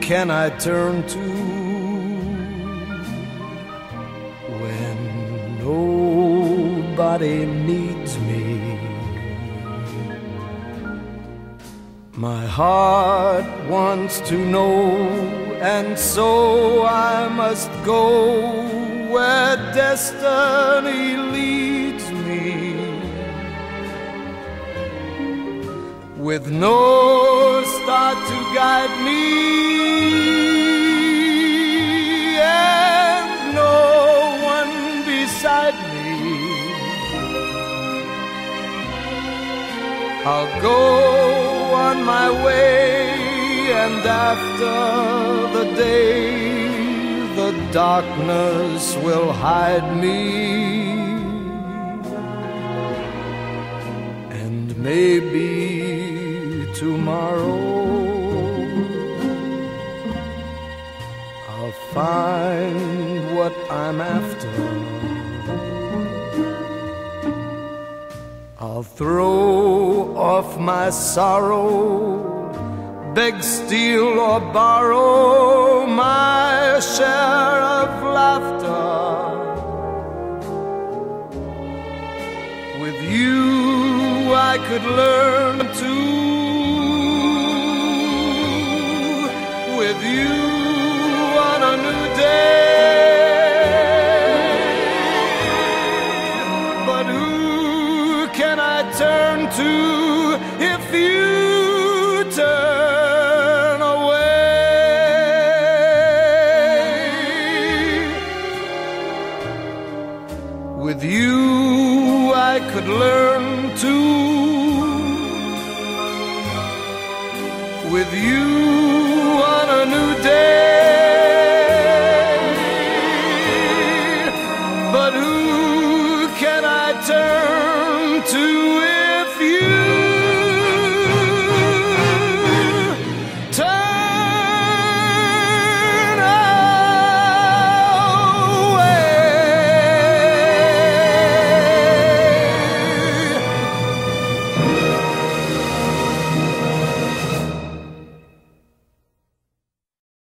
can I turn to when nobody needs me? My heart wants to know, and so I must go where destiny leads me, with no star to guide me and no one beside me. I'll go on my way, and after the day, the darkness will hide me, and maybe tomorrow I'll find what I'm after. I'll throw off my sorrow, beg, steal, or borrow my share of laughter. With you I could learn to, with you on a new day. But who can I turn to if you turn away? With you I could learn to, with you on a new day.